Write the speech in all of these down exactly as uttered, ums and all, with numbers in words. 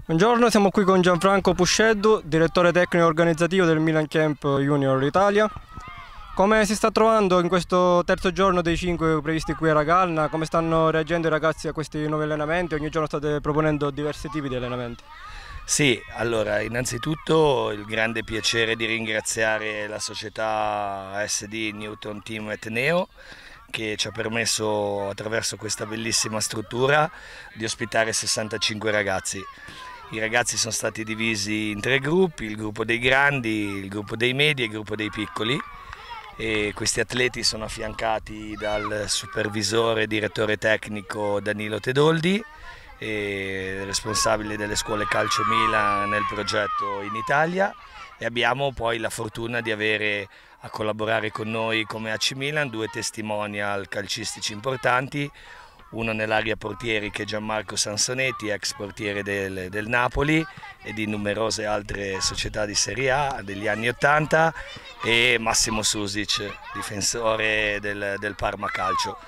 Buongiorno, siamo qui con Gianfranco Pusceddu, direttore tecnico e organizzativo del Milan Camp Junior Italia. Come si sta trovando in questo terzo giorno dei cinque previsti qui a Ragalna? Come stanno reagendo i ragazzi a questi nuovi allenamenti? Ogni giorno state proponendo diversi tipi di allenamenti. Sì, allora innanzitutto il grande piacere di ringraziare la società A S D Newton Team Etneo che ci ha permesso attraverso questa bellissima struttura di ospitare sessantacinque ragazzi. I ragazzi sono stati divisi in tre gruppi, il gruppo dei grandi, il gruppo dei medi e il gruppo dei piccoli. E questi atleti sono affiancati dal supervisore e direttore tecnico Danilo Tedoldi, e responsabile delle scuole Calcio Milan nel progetto in Italia, e abbiamo poi la fortuna di avere a collaborare con noi come A C Milan due testimonial calcistici importanti, uno nell'area portieri che è Gianmarco Sansonetti, ex portiere del, del Napoli e di numerose altre società di Serie A degli anni ottanta, e Massimo Susic, difensore del, del Parma Calcio.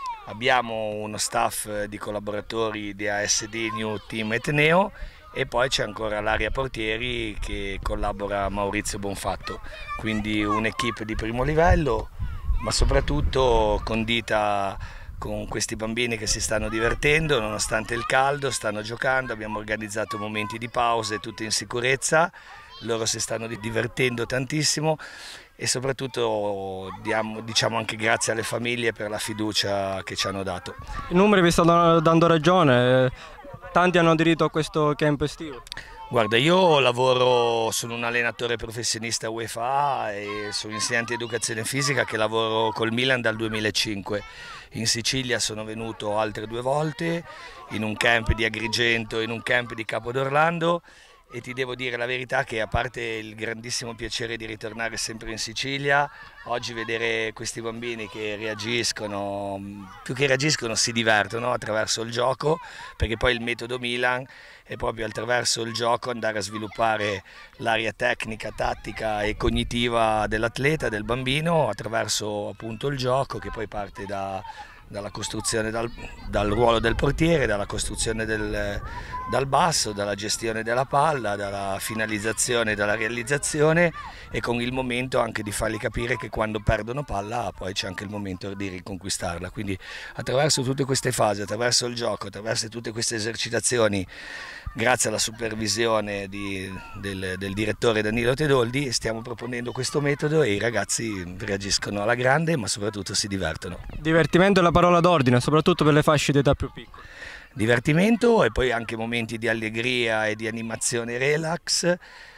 Abbiamo uno staff di collaboratori di A S D New Team Etneo e poi c'è ancora l'area portieri che collabora Maurizio Bonfatto, quindi un'equipe di primo livello, ma soprattutto condita con questi bambini che si stanno divertendo nonostante il caldo, stanno giocando, abbiamo organizzato momenti di pause tutti in sicurezza, loro si stanno divertendo tantissimo e soprattutto diamo, diciamo anche grazie alle famiglie per la fiducia che ci hanno dato. I numeri vi stanno dando ragione, tanti hanno aderito a questo camp estivo. Guarda, io lavoro, sono un allenatore professionista UEFA e sono insegnante di educazione fisica che lavoro col Milan dal duemilacinque. In Sicilia sono venuto altre due volte, in un camp di Agrigento e in un camp di Capodorlando, e ti devo dire la verità che, a parte il grandissimo piacere di ritornare sempre in Sicilia, oggi vedere questi bambini che reagiscono, più che reagiscono si divertono attraverso il gioco, perché poi il metodo Milan è proprio attraverso il gioco andare a sviluppare l'area tecnica, tattica e cognitiva dell'atleta, del bambino, attraverso appunto il gioco che poi parte da dalla costruzione dal, dal ruolo del portiere, dalla costruzione del, dal basso, dalla gestione della palla, dalla finalizzazione, dalla realizzazione, e con il momento anche di fargli capire che quando perdono palla poi c'è anche il momento di riconquistarla. Quindi attraverso tutte queste fasi, attraverso il gioco, attraverso tutte queste esercitazioni, grazie alla supervisione di, del, del direttore Danilo Tedoldi, stiamo proponendo questo metodo e i ragazzi reagiscono alla grande, ma soprattutto si divertono. Divertimento è la parola d'ordine, soprattutto per le fasce di età più piccole. Divertimento e poi anche momenti di allegria e di animazione relax,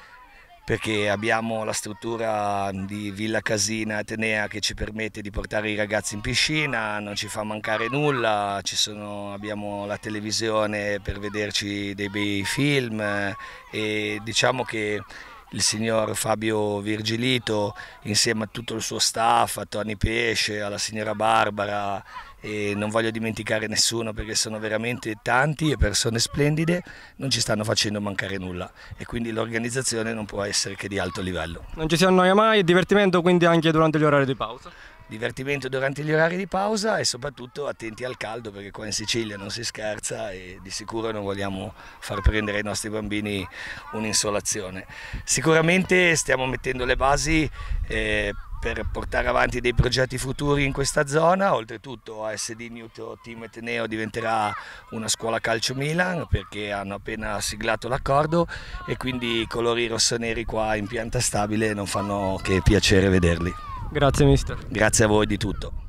perché abbiamo la struttura di Villa Casina Atenea che ci permette di portare i ragazzi in piscina, non ci fa mancare nulla, ci sono, abbiamo la televisione per vederci dei bei film, e diciamo che il signor Fabio Virgilito insieme a tutto il suo staff, a Tony Pesce, alla signora Barbara, e non voglio dimenticare nessuno perché sono veramente tanti e persone splendide, non ci stanno facendo mancare nulla, e quindi l'organizzazione non può essere che di alto livello. Non ci si annoia mai, divertimento quindi anche durante gli orari di pausa? Divertimento durante gli orari di pausa e soprattutto attenti al caldo, perché qua in Sicilia non si scherza e di sicuro non vogliamo far prendere ai nostri bambini un'insolazione. Sicuramente stiamo mettendo le basi eh, per portare avanti dei progetti futuri in questa zona. Oltretutto A S D Newton Team Etneo diventerà una scuola calcio Milan, perché hanno appena siglato l'accordo, e quindi i colori rossoneri qua in pianta stabile non fanno che piacere vederli. Grazie mister. Grazie a voi di tutto.